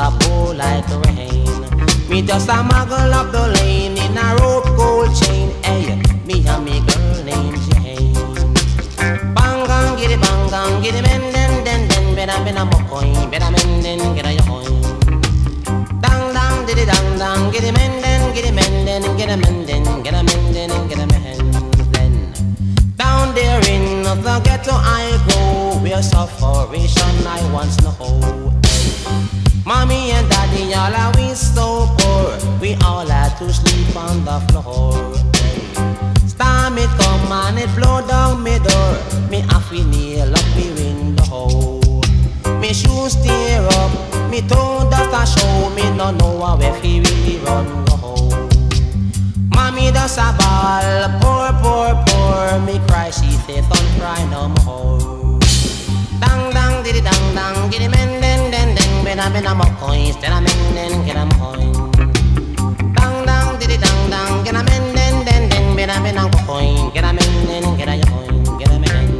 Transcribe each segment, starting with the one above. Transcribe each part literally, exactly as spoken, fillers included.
a pour like rain. Me just a muggle up the lane in a rope gold chain. Hey, me and me girl named Jane. Bang gang, get it, bang gang, get it, men, den, den, den. Better, better, mo coin, better, men, den, get a your coin. Dang, dang, did it, dang, dang, get it, men, den, get it, men, den, get a men, den, get a men, den, get a men. Down there in the ghetto I go, where sufferation I once know. Mommy and daddy all are we so poor, we all had to sleep on the floor. Storm it come and it blow down me door, me have to nail up me window. Me shoes tear up, me toe dust a show, me no know where fi really run go. Mommy does a ball, poor, poor, poor. Me cry, she say, don't cry no more. Dang, dang, diddy, dang, dang, giddy, men, den, den, den. Better, better, more coins, then a men, den, get a coin. Dang, dang, diddy, dang, dang, get a men, den, den, den. Better, better, more coin, get a men, den, get a coin, get a men.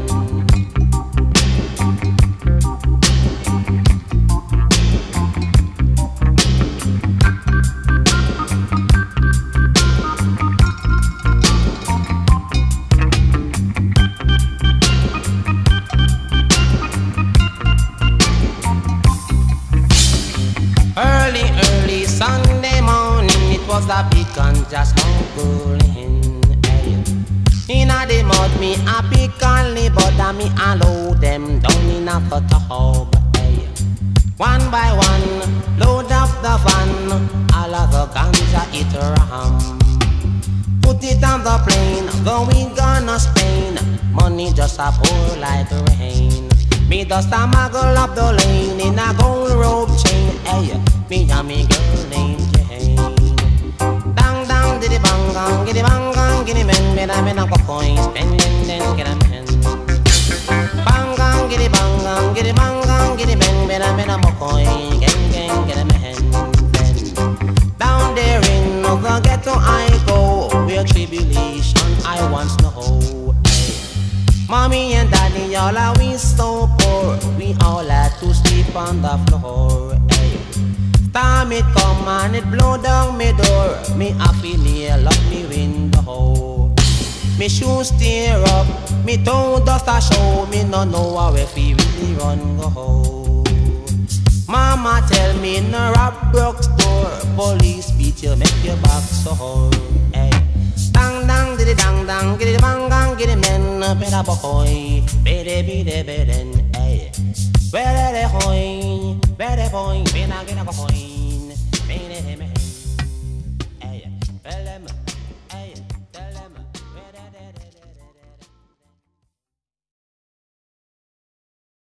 A big gun just smuggling. Inna the mud me a pick only, but a me a load them down in a tub. One by one, load up the van, all of the ganja it ram. Put it on the plane, going gonna Spain. Money just a pour like rain. Me just a muggle up the lane in a gold rope chain. Hey, me and me girl named Jane. Diddy bang gang, giddy bang gang, giddy men, better men a go coins, spend den den get a men. Bang gang, giddy bang gang, giddy bang gang, giddy men, better men a go coin, gang gang get a men. Down there in the ghetto I go, where tribulation I once know. Mommy and daddy all are we so poor, we all had to sleep on the floor. Storm it come and it blow down me door, me have to nail up me window. Me shoes tear up, me toe dust a show, me no know where fi really run go. Mama tell me no rob broke store, police beat you make your back sore. Hey, dang dang diddy dang dang, giddy bang gang, giddy men, better boy, better be the better. Hey, where the hoy, where the boy, better get a coin, better.